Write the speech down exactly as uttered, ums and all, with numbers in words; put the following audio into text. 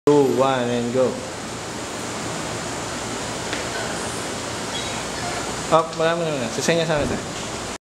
two, one, and go. Oh, wala mo naman. Sisenya sa akin.